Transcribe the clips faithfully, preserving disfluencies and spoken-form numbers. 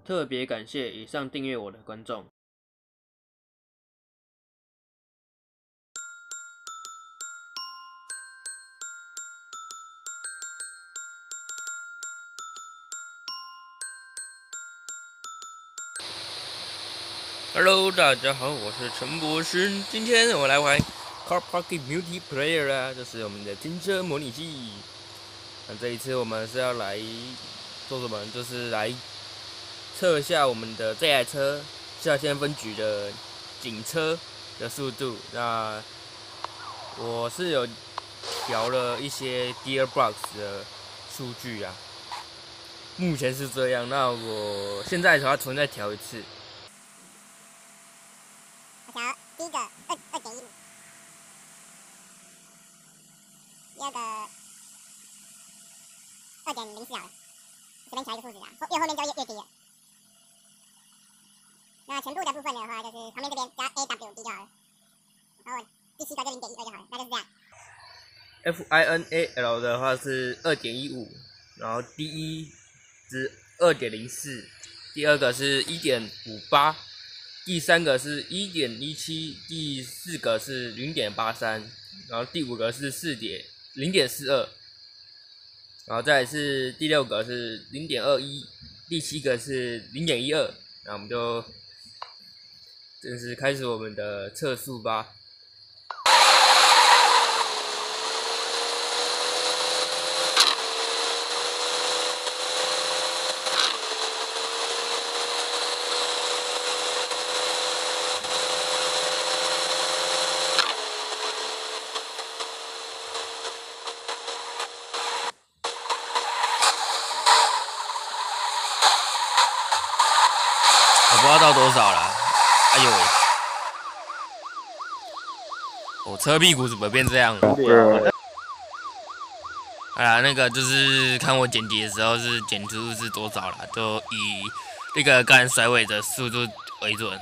特别感谢以上订阅我的观众。Hello， 大家好，我是陈博士。今天我来玩 Car Parking Multiplayer 啦，就是我们的停车模拟器。那这一次我们是要来做什么？就是来测一下我们的这台车下线分局的警车的速度。那我是有调了一些 Gearbox 的数据啊，目前是这样。那我现在把它重新再调一次。 我调第一个二二点一五，第二个二点零四好了，随便调一个数字啊，后越后面就越越低了。那全部的部分的话，就是旁边这边加 A W D 就好了，然后第七个就零点一二就好了，那就是这样。 F I N A L 的话是二点一五，然后第一是二点零四，第二个是一点五八。第三个是 一点一七， 第四个是 零点八三， 然后第五个是 零点四二， 然后再来是第六个是 零点二一， 第七个是 零点一二， 那我们就正式开始我们的测速吧。我不知道到多少了，哎呦喂！我、哦、车屁股怎么变这样了？好啦，那个就是看我剪辑的时候是剪出是多少了，就以那个干甩尾的速度为准。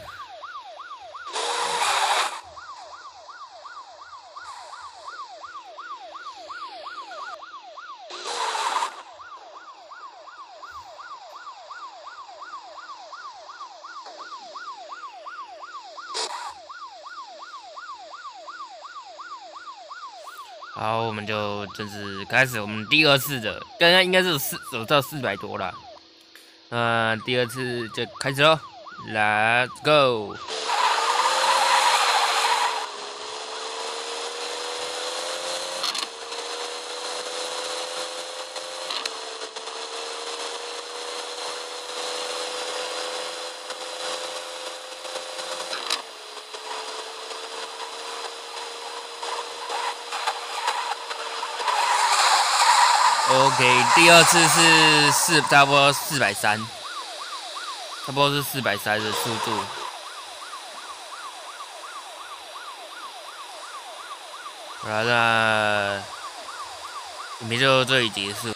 好，我们就正式开始我们第二次的，刚刚应该是有四走到四百多了，那第二次就开始喽 ，Let's go。OK， 第二次是四，差不多四百三，差不多是四百三的速度。好了，那影片就到这里结束。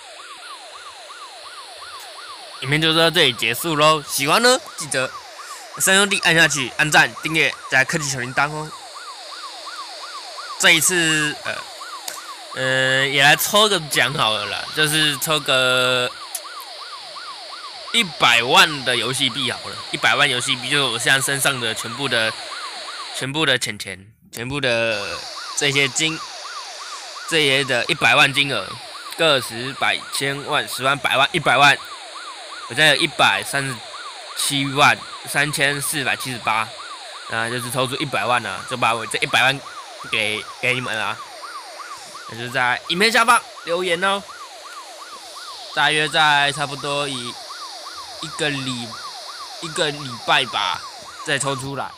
影片就到这里结束喽。喜欢呢，记得三兄弟按下去，按赞、订阅，再开启小铃铛哦。这一次，呃。呃，也来抽个奖好了啦，就是抽个一百万的游戏币好了，一百万游戏币就是我现在身上的全部的、全部的钱钱，全部的这些金，这些的一百万金额，个十百千万十万百万一百万，我现在有一百三十七万三千四百七十八，那就是抽出一百万了，就把我这一百万给给你们啦。那就是在影片下方留言哦，大约在差不多以一个礼一个礼拜吧，再抽出来。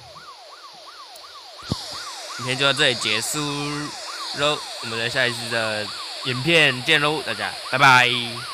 影片就到这里结束喽，我们在下一次的影片见喽，大家拜拜。